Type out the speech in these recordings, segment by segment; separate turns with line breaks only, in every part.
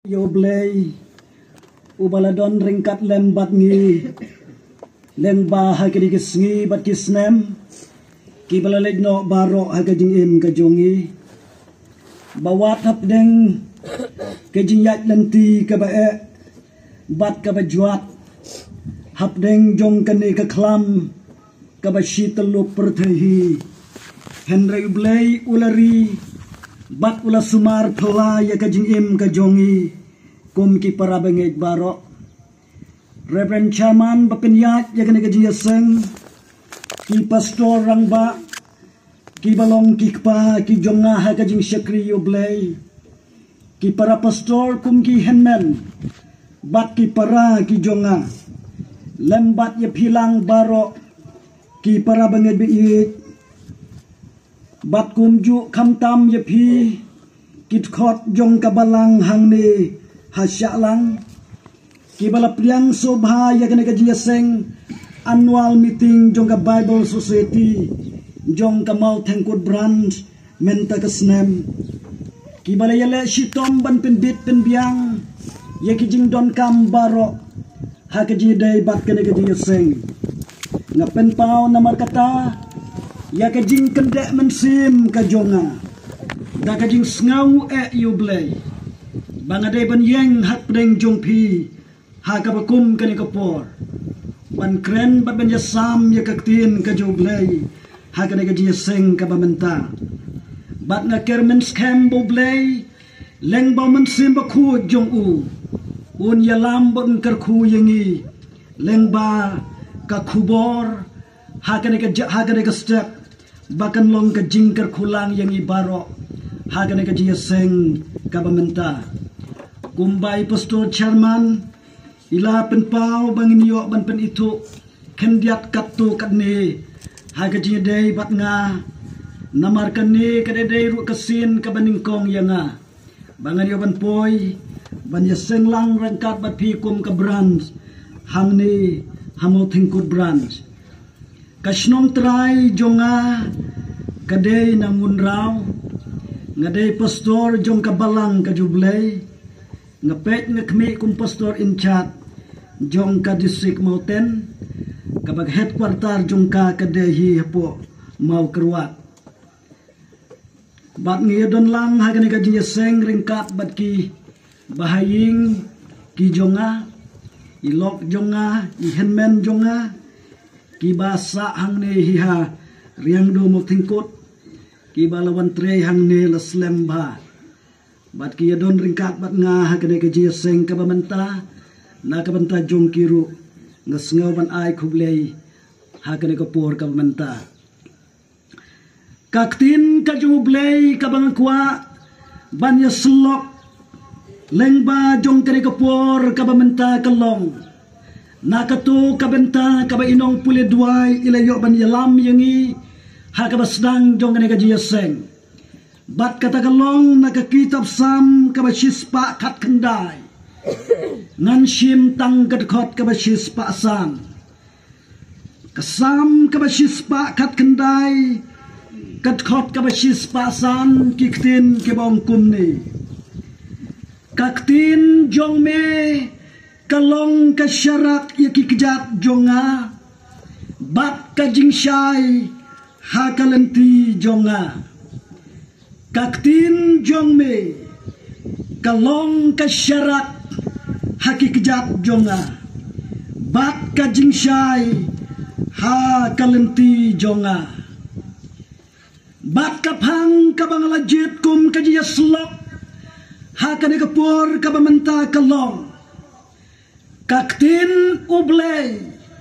Yo blay ubaladon ringkat lembat ngi lemba hagadi kisngi bat kisnem kibalaleg no baro hagajing im kajongi bawat hap deng kajing yat lenti kabae bat kabajuat hap deng jong kani kaklam kabashi telu pertehi Henry blay ulari bat ula sumar pela ya kajing im kajongi kum ki para bengej baro Reverend Chairman bapinyat ya kani kajing yaseng ki pastor rangba ki balong ki kpa ki jonga ha kajing syakri yublay ki para pastor kum ki henmen bat ki para ki jonga lembat ya pilang baro ki para bengej biit bat kumju kamtam yepi kit khot jong kabalang hangni hasyalang kibala priang sobha yakane kaji seng annual meeting jong ka Bible Society jong ka Mount Thankwood branch menta kasnem kibala yale shitom ban penbit penbiang yakijing don kam baro hakaji day bat kane kaji seng ngapen pau namar kata ya kajing kendek mensim kajonga da kajing ngau yublay bangadai ban yeng hat pedeng jongpi ha kabakum kani kapor ban kren bat ban yasam ya kaktin kajublay ha kani kaji seng kabamenta bat ngaker men scam boblay leng ba mensim baku jong un yalam bon karku yengi leng ba kakubor ha kani ka step bahkan long ke jingkar kulang yang ibaro hagan ke seng kabamenta kumbai pastor chairman ila penpau bangin yo ban pen itu kendiat katu katne haga jidai bat nga namarkan ni kadai ru kesin kabaningkong yanga bangan yo ban poi ban seng lang rangkat bat pikum ke branch hangni Mount Thankwood branch kasnong try jonga kadai nangun raw ngadai pastor jong kabalang kajublay ngapet ngakmi kum pastor in chat jong ka district mountain kabag headquarter jong ka kadai hi hapo mau kerwat bat ngiyadon lang hagani ka seng ringkat bat ki bahaying ki jonga ilok jonga ihenmen jonga kibasa hangne hiha riang do mo tingkot kibalawan tre hangne laslemba bat ki don ringkat bat nga hakane ke seng kabamenta na kabanta jong kiru ngasngaw ban ai kublay hakane ko por kabamenta kaktin ka jublay kabangkwa ban yaslok lengba jong kare ko por kabamenta kalong nakatu kabenta kaba inong puli duay ilayo ban yalam yangi hakabasdang jong kani kaji seng bat katakalong nakakitab sam kaba shispa kat kendai ngan shim tang kadkhot kaba shispa sam kasam kaba shispa kat kendai kadkhot kaba shispa sam kiktin kibong kumni kaktin jong me kalong kasyarak ya kikjat jonga bat kajing syai hakalenti jonga kaktin jongme kalong kasyarak hakikjat jonga bat kajing syai hakalenti jonga bat kaphang kabangalajit kum kajiya slok hakane kapur kabamenta kalong kaktin ublay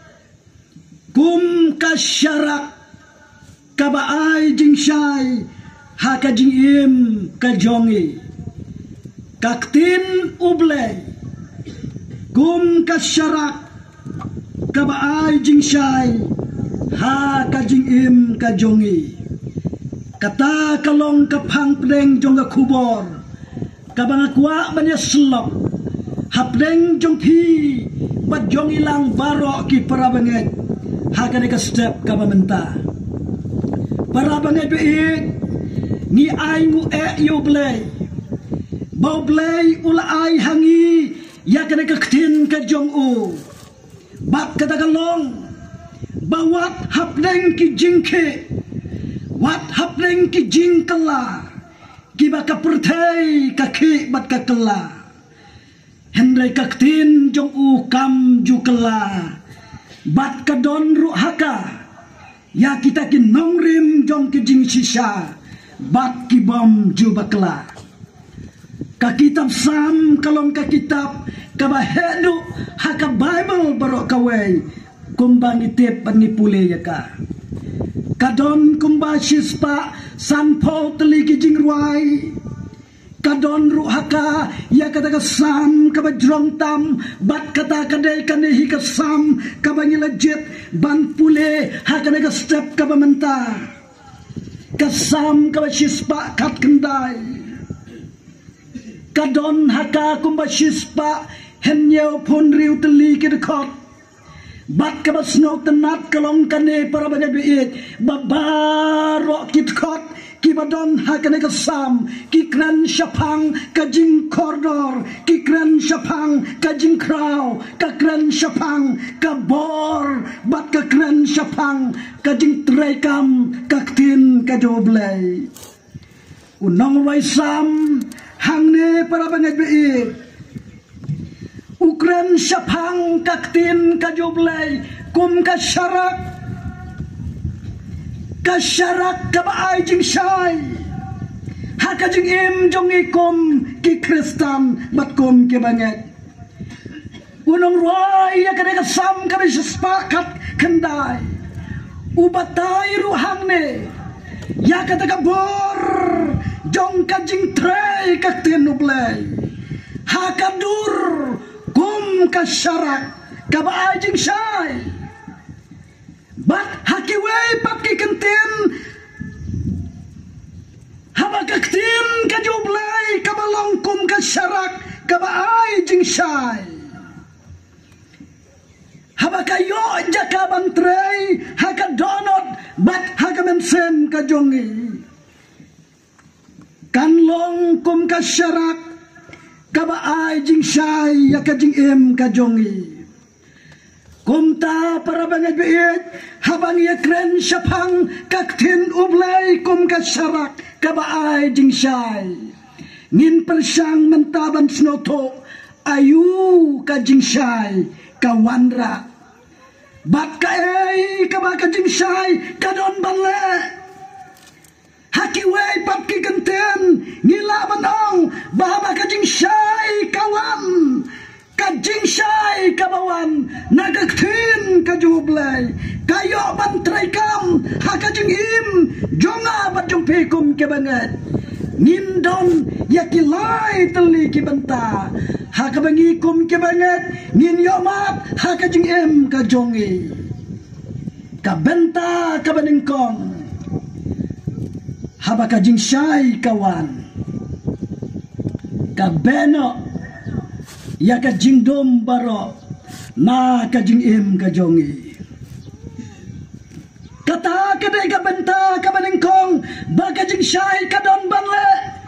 kum kasyarak kabaay jingsyay hakajing im kajongi kaktin ublay kum kasyarak kabaay jingsyay hakajing im kajongi kata kalong kaphang pedeng jongga kubor kabangakwa banya slok hapdeng jong pi bat jong ilang baro ki para banget hakane ka step kabamenta para banget biit ni ay ngu yublay bau blay ulai hangi ya kena ketin ke jong u bat kata kalong bawat hapleng ki jingke wat hapleng ki jingkala ki baka pertai kaki bat kakela hendrai ketin jong u kam jukela bat kadon ru haka ya kita ki nongrim jong ki jing sisa bat ki bom jubakla ka kitab sam kalong ka kitab ka bahedu haka Bible barok kawai kumbang itip ni pule ya ka kadon kumba shispa sanpo teli ki jing ruai kadon ru haka ya kata ka sam ka bajrong tam bat kata kadai kanehi ka sam ka bangilajit ban pule haka ka step ka bamenta kasam ka shispa kat kendai kadon haka kumba shispa henyau pun riu teli ki dekot bat ka basno tenat kalong kane para banyak duit babarok kit kot ki badon hakane kasam ki kran syapang ka jing koridor ki kran syapang ka jing kraw ka kran syapang ka bor bat ka kran syapang ka jing trekam ka tin ka doblay unong waisam hangne para banyak duit ukran syapang ka tin ka doblay kum ka syarak kasyarak kabaay jing syai haka jing im jong ikum ki Kristan bat kum ki banget unong ruay ya kada kasam kami sepakat kendai ubatay ruhang ne ya kata kabor jong ka jing tray ka tinublay haka dur kum kasyarak kabaay jing syai bat hakiway pat ki kentin haba kaktin ka jublay kabalong kum ka syarak kabaay jing syai haba kayo jaka bantray haka donot bat haka mensen ka jongi kanlong kum ka syarak kabaay jing syai yaka jing im ka jongi kumta para banyak duit habang ya kren syapang kaktin ublay kum ka syarak kabaay jing syai ngin persyang mentaban snoto ayu ka jing syai kawanra bat ka ay kabaka jing syai kadon bale hakiway pat ki genten ngila manong bahaba ka jing syai kawan kajing syai kabawan nagaktin kajublay kayo bantray kam hakajing im jonga bat jong pekum kebanget ngindon yakilay teli kibanta hakabangikum kebanget ngin yomat hakajing im kajongi kabenta kabaningkong habakajing syai kawan kabeno ya ka jingdom baro na ka jingim ka jongi kata kadai ka benta ka baningkong ba ka jing syai ka don banle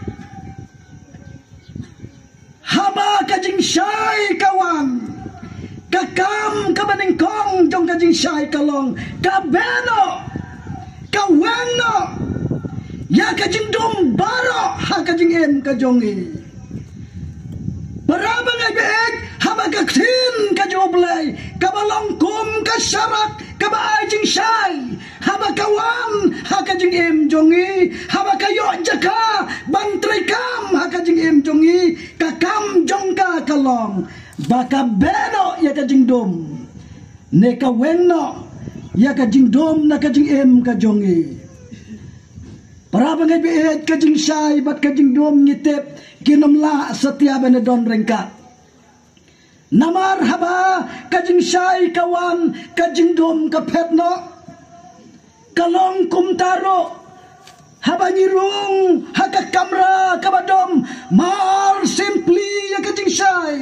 haba ka jing syai kawan kakam ka baningkong jong ka jing syai kalong ka beno ka weno ya ka jingdom baro ha ka jingim ka jongi barabang agak habagaktin ka jublay kabalong kum ka syarak kabaay jing syai habakawan hakajing im jongi habakayo jaka bantray kam hakajing im jongi kakam jongka kalong baka beno ya kajing dom ne ka wenno ya kajing dom na kajing im ka jongi barabang agak kajing syai bat kajing dom ngitip kinamla setiap benedon rengkat namar haba kajing syai kawan kajing dom kapetno kalong kumtaro haba nyirung haka kamra kabadom mar simply ya kajing syai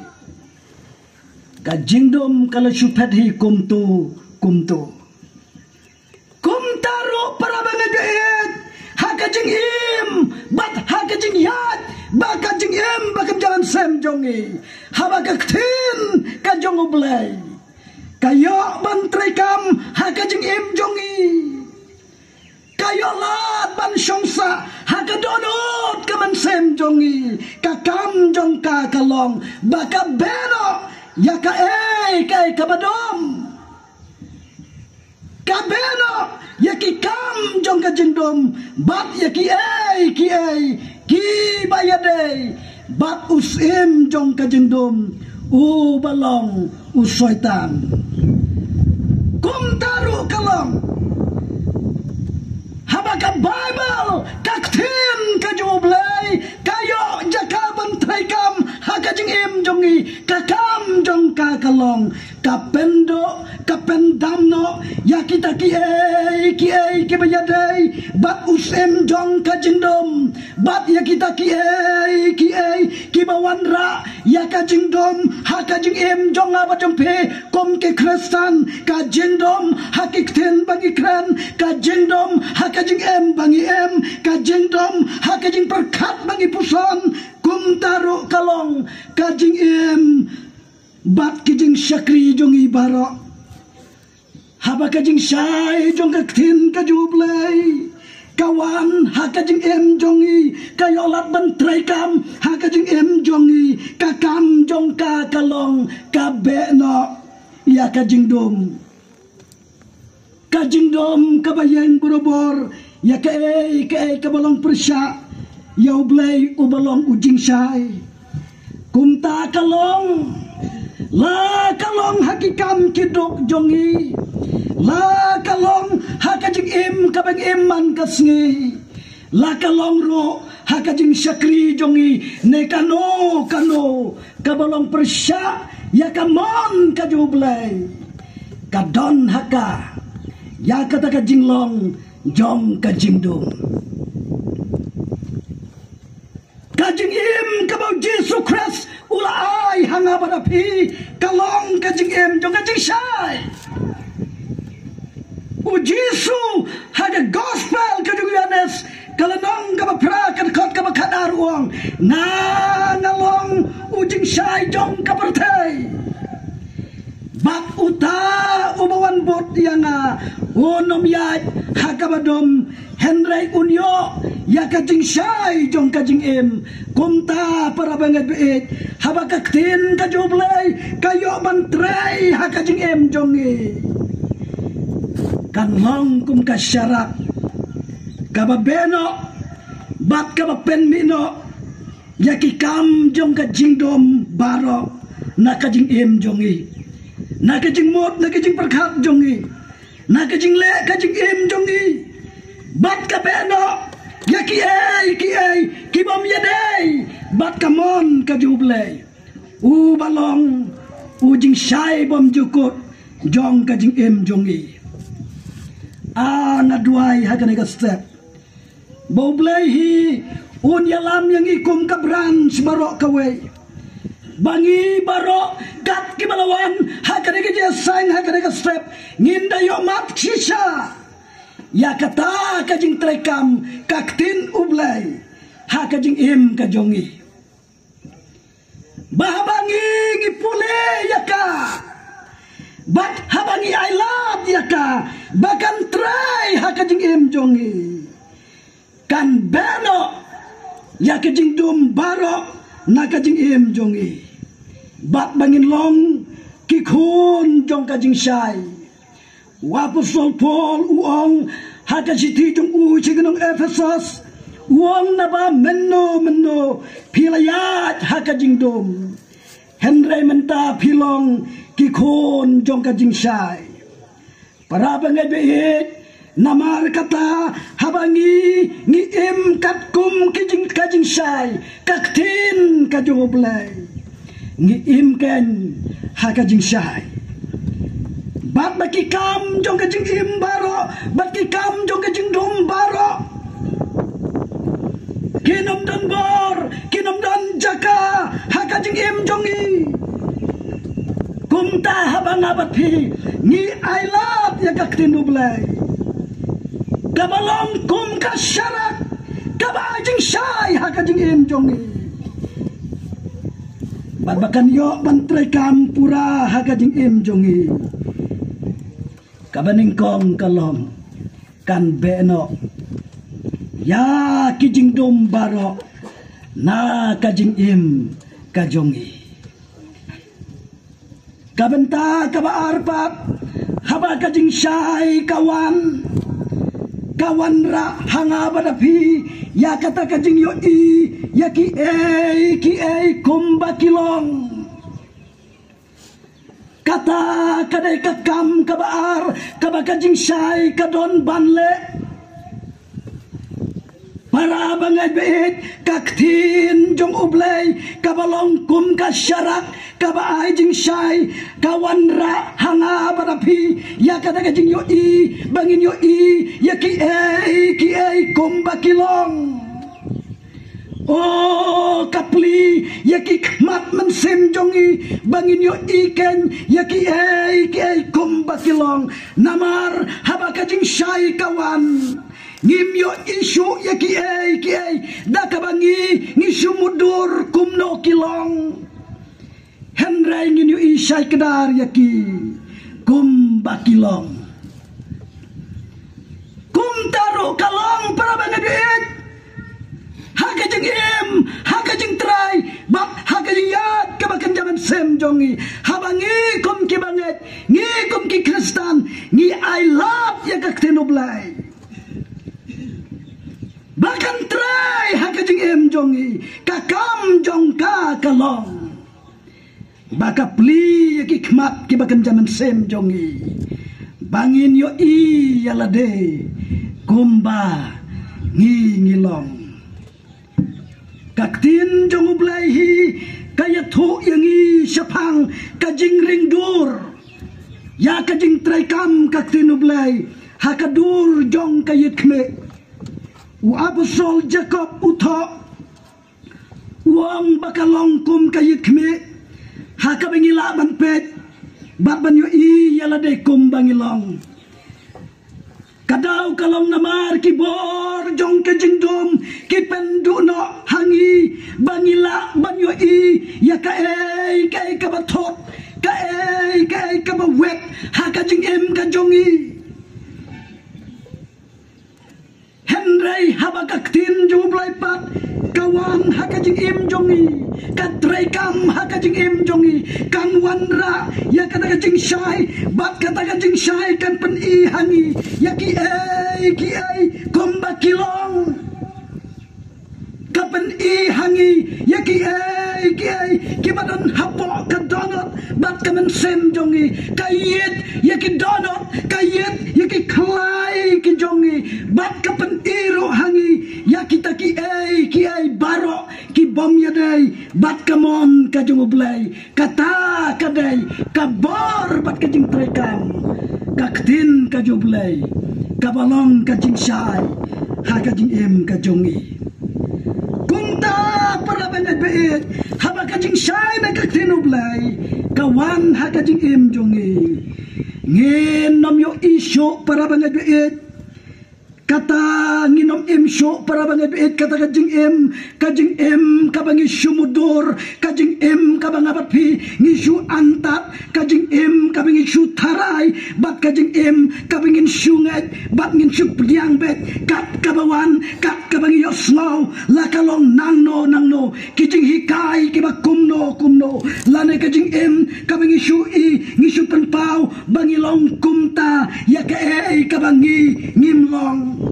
kajing dom kala syupet hi kumtu kumtaro para benedon haka jing im bat haka jing yat baka jing jing em bakam jalan sem jongi haba ka ktin ka jongo blay kayo ban trekam ha ka jing em jongi kayo lat ban shongsa ha ka donot ka man sem jongi ka kam jong ka kalong baka beno ya ka ka badom ka beno ya ki kam jong ka jingdom bat ya ki ki bayade bat usim jong ka jingdom u balong u syaitan kum taru kalong habaka Bible kaktin ka jublay kayo jakaban traikam hakajing im jongi kakam jong ka kalong kapendo kapendamno yakita ki bayadai bat usem jong ka jingdom bat yakita ki bawanra yakajingdom hakajing im jong aba jong pe kom ke kristan ka jingdom hakikten bagi kran ka jingdom hakajing em bangi em ka jingdom hakajing perkat bagi puson kum taru kalong kajing em bat kijing syakri jong ibaro haba kajing syai jong kaktin kajublay kawan hakajing em jongi kayolat bantraikam hakajing em jongi kakam jong ka kalong kabeno ya kajing dom kabayeng borobor ya kabalong persya ya ublay ubalong ujing syai kumta kalong la kalong hakikam kidok jongi la kalong hakajing im kabang iman kasngi la kalong ro hakajing syakri jongi ne kano kabalong persya ya kamon kajublay kadon haka ya kata kajinglong jong kajingdum kajing im kabau Yesus Christ ulai hanga badapi kalong kajing im jong kajing syai u Yesus hada gospel kajing Yohanes kalanong kabapra kadkot kabakadar uang ngalong ujing syai jong kapertai bat uta ubawan bot yang unom yat hakabadom Henry unyo ya kajing syai jong kajing im kumta para banget beet habakaktin kajublay kayo mantray hakajing im jongi kanlong kum kasyarak kababeno bat kabapenmino yakikam jong kajing dom baro na kajing im jongi na kajing mot na kajing perkat jongi na kajing le kajing im jongi bat kabeno ya ki bom yadai bat kamon kajublay u balong ujing syai bom jukut jong kajing im jongi naduai haganega step boblay hi un yalam yang ikum kabran barok kawai bangi barok gat kibalawan haganega jesang haganega step ngindayo mat shisha ya kata kajing trekam kaktin ublay ha kajing im kajongi bahabangi ngipule yaka bat habangi ailat yaka bakan try ha kajing im jongi kan beno ya kajing dum baro na kajing im jongi bat bangin long kikun jong kajing syai Wapostol Paul uang hakajiti jong ujigenong Ephesus uang naba menno pilayat hakajing dom Henry menta pilong kikon jong kajing syai para bangai beit namar kata habangi ngi im katkum kajing syai kaktin kajoblay ngi im ken hakajing syai bat baki kam jong kajing im baro bat ki kam jong kajing dom baro kinom dan bor kinom dan jaka hakajing im jongi kumta habang abat pi ni ailat ya kaktin ublay kabalong kum kasyarak kabajing syai hakajing im jongi Bakan yo bantrai kampura hakajing im jongi. Kabaning kong kalom kan beno. Ya kijing dom baro na kajing im kajongi. Kabenta kaba arpat haba kajing syai kawan. Kawan ra hanga badapi ya kata kajing yo i ya ki ei kumba kilong kata kadai kakam kabar kaba kajing syai kadon banle para bangai beit kaktin jong ublay kabalong kum kasyarak kaba ai jing syai kawan ra hanga badapi ya kata kajing yo i bangin yo i ya ki ei kumba kilong. Oh kapli ya ki kmat mensem jongi bangin yo iken ya ki ei kumba kilong namar haba kajing syai kawan ngim yo isu ya ki ei dakabangi ngisu mudur kumno kilong henrai ngin yo isai kedar ya ki kumba kilong kum taru kalong para banget hakajing im hakajing trai bab hakajing yat kabakan jaman sem jongi habangi kum ki banget ngi kum ki kristan ngi I love ya kaktenoblay bahkan trai hakajing im jongi kakam jong ka kalong baka pli ya ki kmat ki bakan jaman sem jongi bangin yo i yalade kumba ngilong kaktin jong ublay hi kaya thu yang i syapang kajing ringdur ya kajing traikam kaktin ublay hakadur jong kayit kme u apostol Jacob utho uang bakalong kum kayit kme hakabingila ban pet baban yo i yalade kum bangilong kadaw kalong namar kibor jong kajing dom kipendu no hangi bangila banyo i ya ka ei kabatot ka ei kabawet hakajing em kajongi henry habakaktin jublay pat kawan hakajing im jongi katray kam hakajing im jongi kan wanra ya kata kajing syai bat kata kajing syai kan pen i hangi ya ki ei komba kilong kapen i hangi ya ki ei kibadan hapo kadonot bat kamen sem jongi kayit ya ki donot kayit ya ki klai ki jongi bat kapen iro hangi ya kita ki ei baro ki bom yadai bat kamon kajung ublay kata kadai kabor bat kajing trekam kaktin kajung ublay kabalong kajing syai hakajing em kajongi kunta para banyak beit haba kajing syai na kaktin ublay kawan hakajing em jongi ngin nom yo isyo para banyak beit kata nginom im syo para banget beit kata kajing em kabangi syumudur kajing em kabang abat pi ngisyu antat kajing em kabangi syu tarai bat kajing em kabangin syunget bat ngin syu pediang bet kat kabawan kat kabangi yosno lakalong nangno kijing hikai kiba kumno lane kajing em kabangi syu i ngisyu penpau bangilong kumta ya ka kabangi ngimlong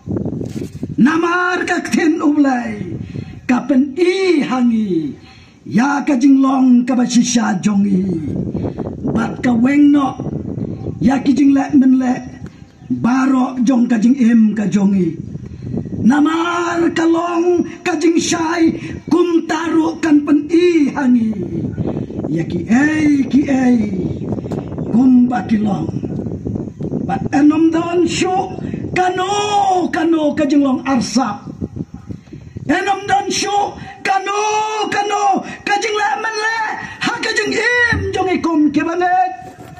namar kakten ublay kapen i hangi ya kajing long kabasisya jongi bat ka wengno ya kijing le menle baro jong kajing em ka jongi namar kalong kajing syai kum taru kan pen i hangi ya ki ei kum bakilong bat enom don syu kano kajing long arsap enom dan syu kano kajing le menle ha kajing im jong ikum kibanget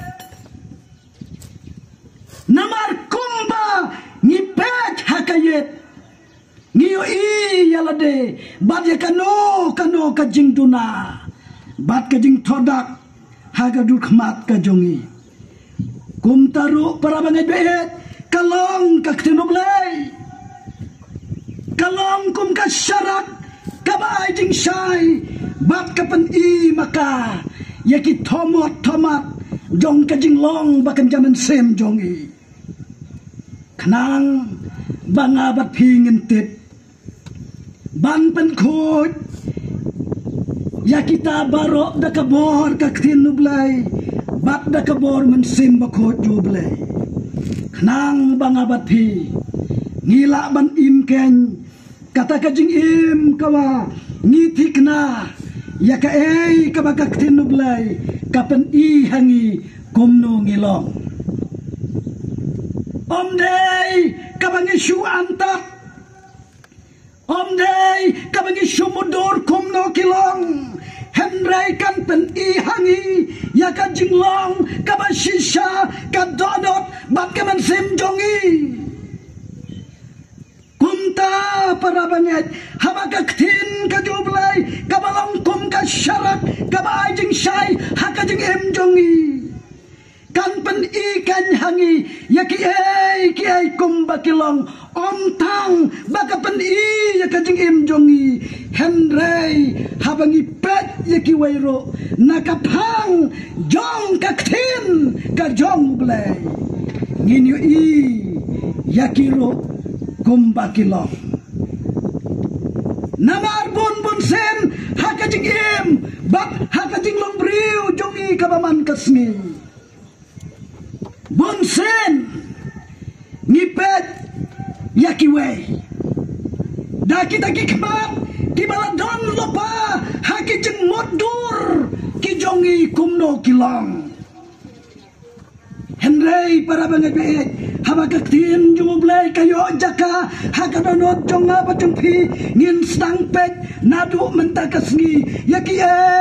namar kumba ngipet hakayet ngiyo i yalade badya kano kajing duna bat kajing thodak hagadur khmat kajongi kum taru para bangai beet kalong kaktinublay kalong kum kasyarak kabay jing syai bat kapan i maka yaki thomot thomat jong kajing long bakan jaman sem jongi khnang banga bat phingin tip ban pen khoj ya kita barok da kabor kaktin nublay bat da kabor men sim bakot jublay khnang banga bat phi ngila ban im ken kata kajing im kawa ngithikna ya ka ei ka kaktin nublay kapen i hangi kumno ngilong om day kabangi shu antak om day kabangi shu mudur kumno kilong henrai kan pen i hangi ya ka jinglong kabashisha ka dodot bat kaman sim jongi kumta para banget haba kaktin ka jublay kabalong kum ka syarak kabay jing syai haka jing em jongi kan pen i kan hangi ya ki ai kum bakilong om tang baka pen i ya ka jing em jongi henrei habangi pet ya ki wairo nakapang jong kaktin ka jong blay nginyo i ya kiro kum bakilong namar bun sen haka jing em bak haka jing long briu jongi kabaman kasngi bonsen ngipet yakiwe daki daki kmat ki baladon lopa haki jeng modur ki jongi kumno kilang henrei para banget beet haba kaktin jublay kayo jaka haka donot jonga batong pi ngin stang pet nadu mentakasngi yaki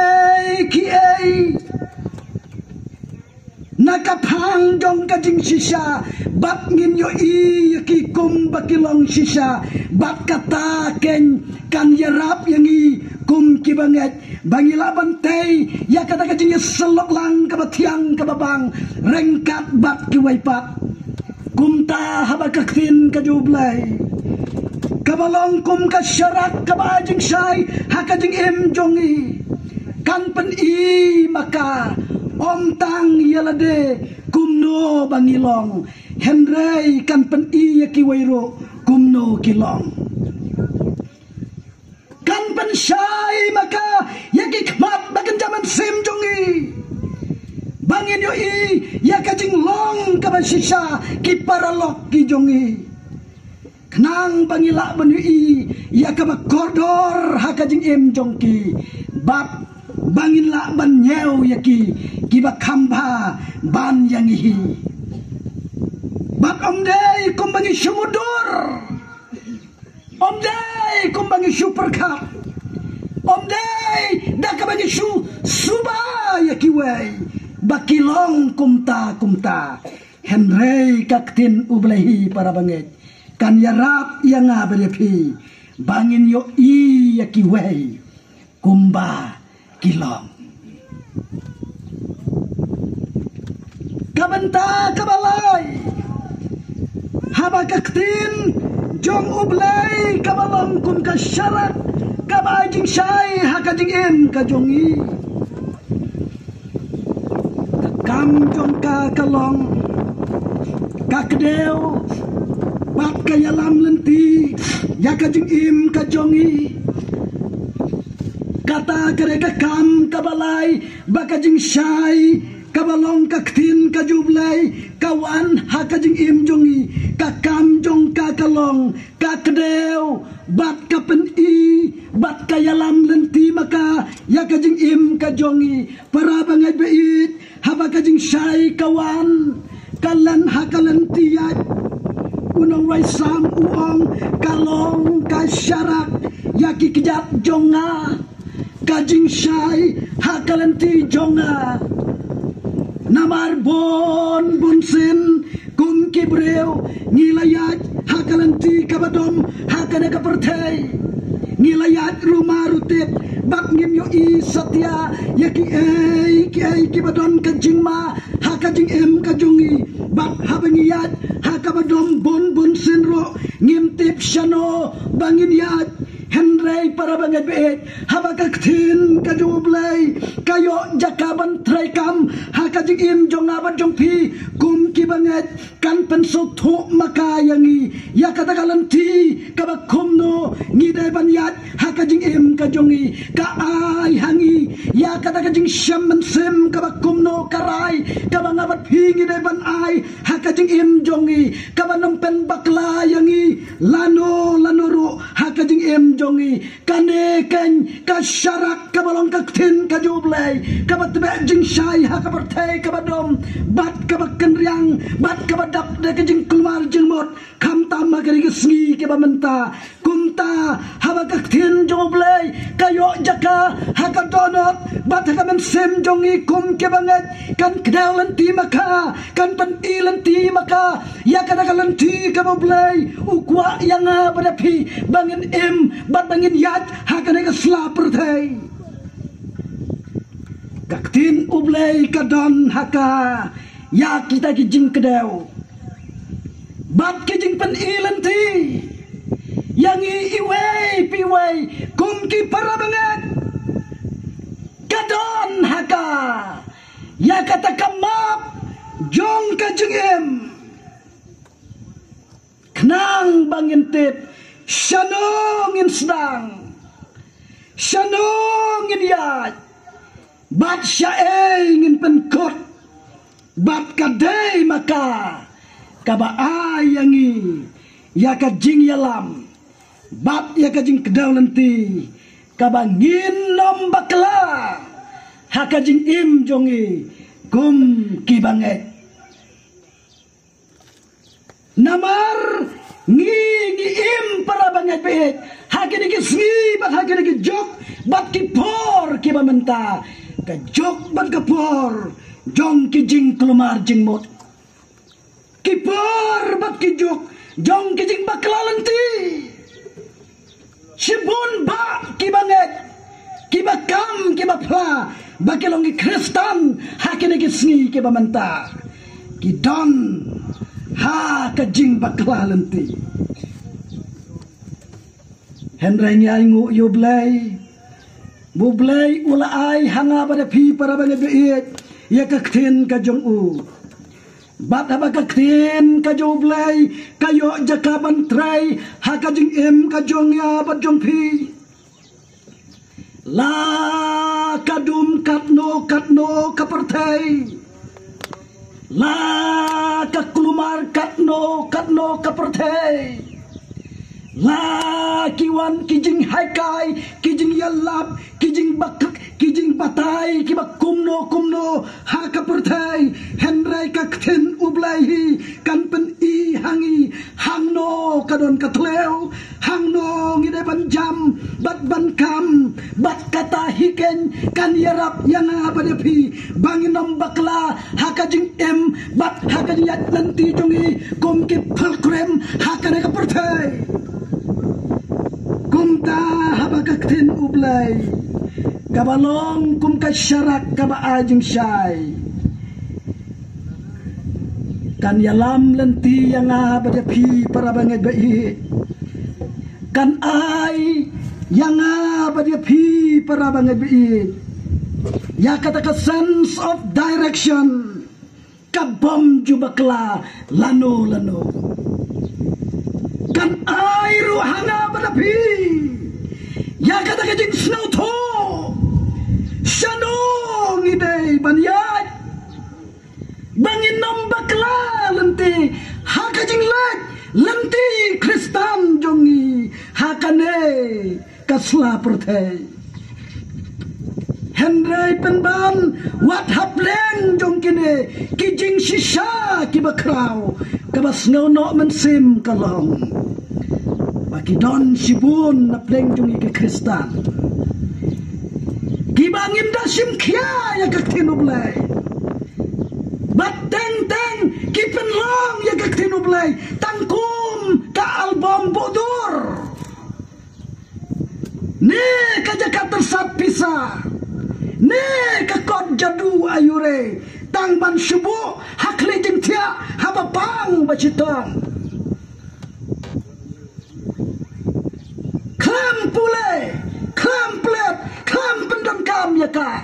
nakapang jong kajing shisha bat ngin yo i yaki kum bakilong shisha bat kata ken kan yarap yangi kum kibanget bangila bantay ya kata kajing selok lang kabatiang kababang rengkat bat kiwaipat kumta habakaktin kajublay kabalong kum kasyarak kabajing syai hakajing em jongi kan pen i maka om tang yalade kumno bangilong henrei kan pen i yaki wairo kumno kilong kan pen syai maka yaki khmat bagan jaman sim jongi bangin yo i yakajing long kabashisha ki paralok ki jongi knang bangila ban yo i yakaba kordor hakajing em jongki bab bangin la ban nyeu yaki kiba khamba ban yangi bab om day kumbangi syumudur om day kumbangi syuperkap om day dakabangi syu suba yaki way bakilong kumta henrei kaktin ublehi para banget kan yarap yang abelepi bangin yo i yaki way kumba kilong kabenta kabalay haba kaktin jong ublay kabalong kum kasyarat kabajing syai hakajing em kajongi kam jong ka kalong kakdew bat kayalam lenti yakajing em kajongi kata kereka kam kabalay bakajing syai kabalong kaktin kajublay kawan hakajing im jongi kakam jong kakalong kakdew bat kapen i bat kayalam lenti maka yakajing im kajongi para bangai beit habakajing syai kawan kalan hakalan tiyat unong waisam uong kalong kasyarak yaki kejap jonga kajing syai hakalanti jonga namar bon bunsin kum kibreu ngilayat hakalanti kabadom hakana kapertay ngilayat rumah rutit bab ngim yo i satya ya ki ki badon kajing ma ha kajing kajungi bab habangiyat ha kabadom bon sinro ngim tip shano bangin yat Henry para banget beet habakak tin kajublay kayo jakaban traikam hakajing im jong abat jong pi kum ki banget kan penso thu makayangi ya katakalan ti kabakum no ngidai banyat hakajing im kajongi ka ai hangi ya katakajing shaman sim kabakum no karai kabangabat pi ngidai ban ai hakajing im jongi kabanong pen bakla yangi lano ro hakajing im jongi kane ken kasyarak kabalong kaktin kajublay kabatbe jing syai hakabertay kabadom bat kabaken riang bat kabadap de kajing keluar jing mot kam tama kari gesngi kabamenta kumta habakaktin joblay kayo jaka hakadonot bat hakamen sem jongi kum kebanget kan kedalan ti maka kan penilan ti maka ya kadakalan ti kaboblay ukwa yang badapi bangin im bat bangin yat hakane ka slaper thai kaktin ublay kadon haka ya kita kijing kedew bat kijing pen ilan ti yang iway piway kum ki para banget kadon haka ya kata kamap jong kajing im knang bangin tip syanongin sedang syanongin yat bat syaengin penkot bat kadai maka kaba ayangi ya kajing yalam bat ya kajing kedaw lenti kaba nginom bakla hakajing im jongi kum kibanget namar ngi im para banget beet hakini ki smi bat hakini ki jok bat ki por ki bamenta ka jok bat ka por jong ki jing kelumar jing mot ki por bat ki jok jong ki jing baklalenti sibun ba ki banget ki bakam ki bapla bakilong ki kristan hakini ki smi ki bamenta ki don ha kajing baklalenti Henry nyai ngu yublay bublay ula ay hanga pada pi para banget beet ya kaktin kajong u bat haba kaktin kajublay kayo jakaban tray ha kajing im kajong ya bat jong pi la kadum katno kapertay la kaklumar katno kapertay la kiwan kijing haikai kijing yalap kijing bakak kijing batai kibak kumno ha kapertai Henry kakten ublahi kan pen i hangi hangno kadon katleu hangno ngide banjam bat bankam bat kata hiken kan yarap yang abadapi bangin bakla hakajing em bat hakajing yat nanti jongi kum ki phalkrem hakane kapertai kumta habakaktin ublay kabalong kum kasyarak kaba ajing syai kan yalam lenti yang abadapi para banget baik kan ai yang abadapi para banget baik ya kata sense of direction kabom jubakla lano kan ai ruhanga badapi ya kata kajing snow to shanong idei banyat bangin nombakla lenti hakajing lenti kristan jongi hakane kasla pertai Henry penban wat haplen jong kini kijing shisha kibakraw kabas no mensim kalong bagi don sibun napleng jong ke kristan kibangim dasim kia ya kaktinublay bateng kipenlong ya kaktinublay tangkum ka album bodur sat pisa ne kakot jadu ayure tang ban shubu hakli jing tia haba pang bacitong klam pule klam plet klam pendam kam yaka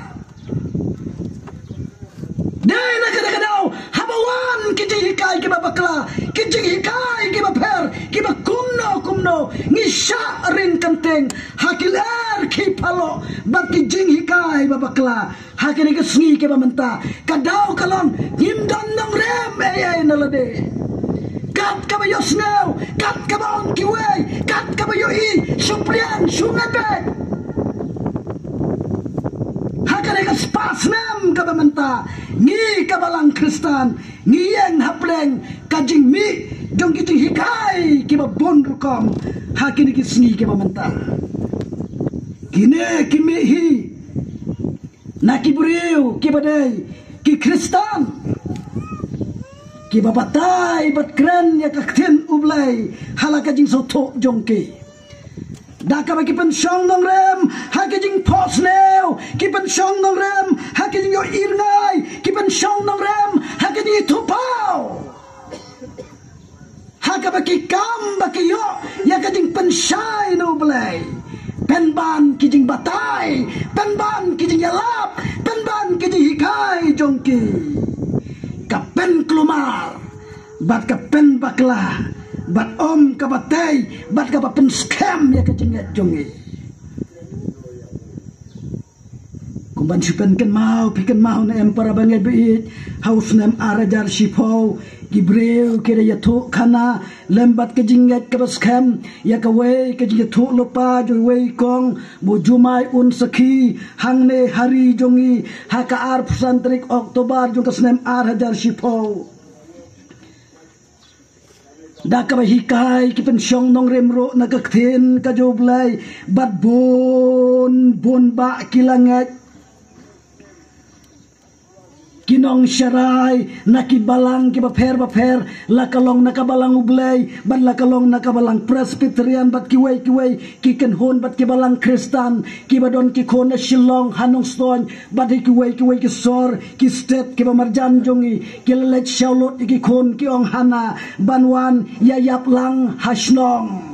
dai na kadang habawan kijing hikai ki babakla kijing hikai ki baper ki bakumno ngisha rin kanteng hakilar ki palo bat kijing hikai babakla hakini ke sngi ke bamenta kadau kalon himdan nang rem ay nalade kat kabayo snow kat kabon kiway kat kabayo I suprian sungabe hakani ka spas nam kabamenta ngi kabalang Kristan ngi yang hapleng kajing mi jong kijing hikai ki babon rukom hakini ki sngi ke bamenta kine kimi hi Naki buriu ki badai ki Kristan ki babatai bat kren ya kakten ublai halaka jing soto jongki daka bagi pensyong nong rem haki jing pos neo ki pensyong nong rem haki jing yo irngai ki pensyong nong rem haki jing tupau haka bagi kam bagi yo ya kajing pensyai no ublai penban kijing batai penban kijing yalap penban kijing hikai jongki kapen kelumar bat kapen bakla bat om kabatai bat kapapen scam ya kijing jongi kumban sipen ken mau piken mau na empara bangai beit haus nem arajar shipau Gibril kira ya tu kana lembat ke jingat ke baskem ya ka wei ke jingat tu lupa jo wei kong bu jumai un saki hangne hari jongi haka ar pusantrik Oktober jong kasnem ar hajar shipo da ka hikai ki pensyong nong remro na kakten ka joblai bat bon ba kilangat kinong syarai nakibalang ki baper lakalong nakabalang ublay ban lakalong nakabalang Presbyterian bat kiway ki kenhon bat kibalang Kristan ki badon ki kona Shillong hanong stone bat kiway ki sor ki state ki bamarjan jongi ki lelet shaulot ki kon ki ong hana banwan yayap lang hasnong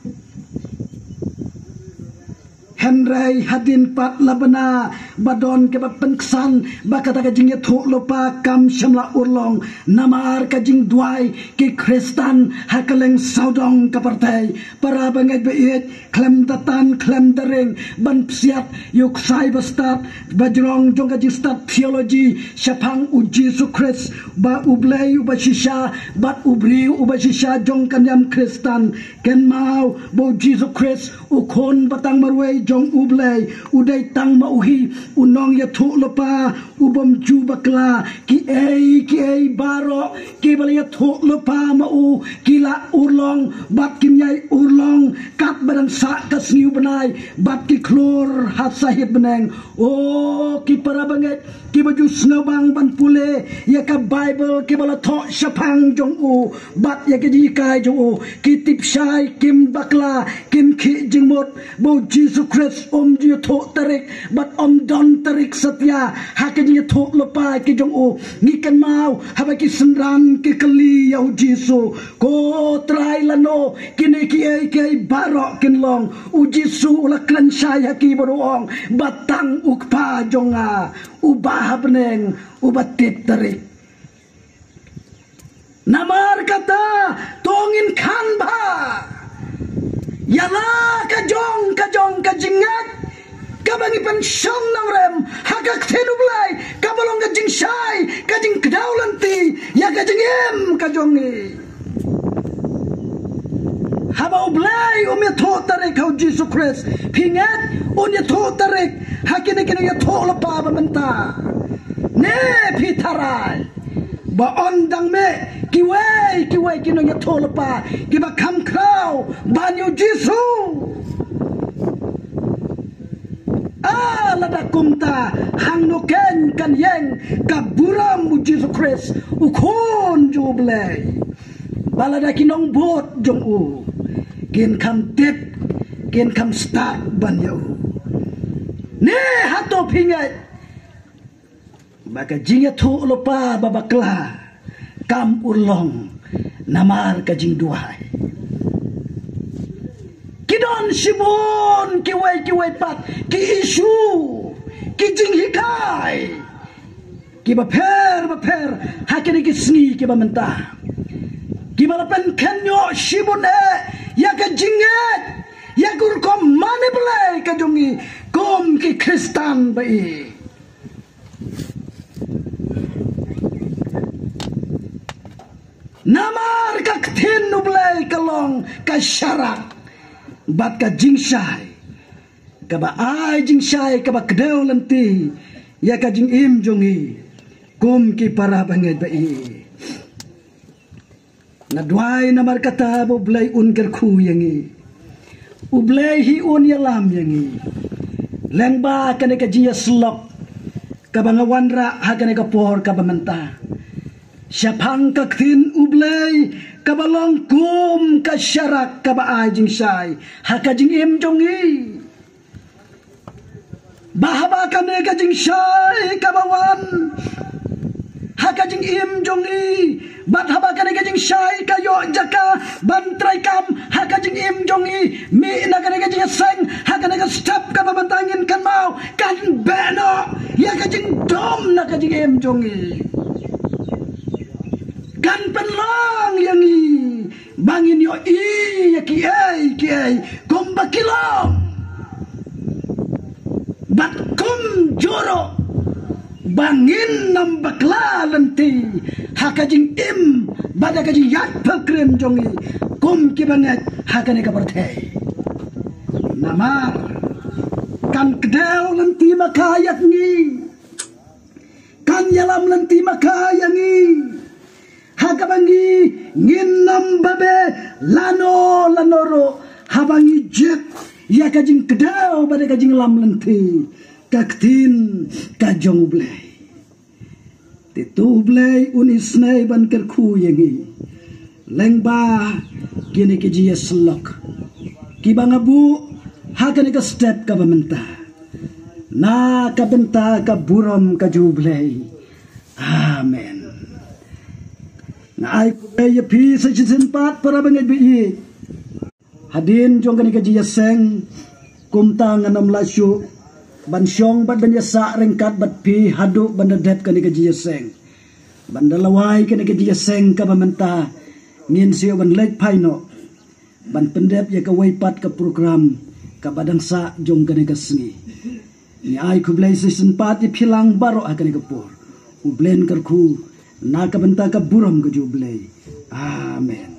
Henry hadin pat labana badon ke bapenksan bakata kajing yetu lupa kam shamla urlong namar kajing duai ki Kristan hakaleng saudong kapartai para bangai beit klem datan klem daring ban psiat yuk sai bastat bajrong jong kajing stat theology syapang uji sukres ba ublay ubashisha bat ubri ubashisha jong kanyam Kristan ken mau bo Jesus Christ ukon batang marway jong ublay uday tang mauhi unong ya tu lupa ubam ju bakla ki ay baro ki bala ya tu lupa mau kila urlong bat kimyai urlong kat badang sa kasniu benai bat ki klor hat sahib beneng oh ki para banget ki baju snobang ban pule ya ka Bible ki bala tho syapang jong u bat ya ki jikai jong u ki tip syai kim bakla kim ki jingmot bo Jesus Christ ji tho tarik bat don tarik satya hakin ji tho lepa ki jong u ngikan mau haba ki senran ki kali yau jisu ko trai lano kini ki ai barok kin long u jisu ula klan syai haki baruong batang ukpa jonga ubah beneng ubatip tarik namar kata tongin kan ba yala kajong kajingat kabangi pensyong nang rem hagak tenublay kabalong kajing syai kajing kedaulanti ya kajing em kajongi haba ublay ya to tarik hau Jesus Christ pingat ya to tarik hakini kini ya to lepa bamenta ne pitarai ba ondang me kiway kino ya to lepa kiba kam krau banyo Jesus lada kumta hang noken kan yeng kaburam mu Jesus Christ ukon jublay balada kinong bot jong u kin kam tip kin kam start banyo ne hato pingai baka jinga thu lopa babakla kam urlong namar ka jing duai kidon shibon kiwai pat ki isu ki jing hikai ki ba pher hakene ki sngi ki ba menta ki ba pen kenyo shibon ya ka jinget ya gur kom mane belai ka jongi kom ki kristan bai namar ka kthin nublai kalong ka syarak bat ka jingshai ka ba ai jingshai ka ba kdeu lanti ya ka jing im jongi kom ki para banget bai na dwai namar kata bo blai un ker khu yangi ublai hi un yalam yangi lengba kane ka jia slok ka ba ngawanra ha kane ka por ka ba menta syapang ka ktin ublai ka ba long kum ka syarak ka ba ai jing sai ha ka jing im jongi bahaba kane ka jing sai ka ba wan ha ka jing im jongi bat haba kane ka jing sai ka yo jaka ban trai kam ha ka jing im jongi mi na kane ka jing seng ha kane ka step ka ba bantangin kan mau kan beno ya ka jing dom na ka jing im jongi kan penlang yangi bangin yo i ya ki ai kom bakilong bat kom joro bangin nam bakla lanti hakajing im bada kajing yat pakrem jongi kom ki banget hakane ka perthai namar kan kdeu lanti makayak ngi kan yalam lanti makayangi hakabangi nginam babe lanoro habangi jet ya kajing kdeu bada kajing lam lanti kaktin kajong blai titu blai unisnai ban kerku yangi lengba kini kiji slok kibangabu hakane ka step ka bamenta na ka benta ka burom ka jublai amen na ai ya pi sa pat para bangai bi hadin jong kani kiji seng kumta nganam lasyu ban syong bat ban yasa rengkat bat pi hadu ban dep kani ka jiyaseng ban dalawai kani ka jiyaseng ka bamenta ngin sio ban lek paino ban pendep ya ka waipat ka program ka badang sa jong kani ka sngi ni ai ku blai season pat i philang baro akani ka por u blen kar khu na ka benta ka buram ka ju blai amen.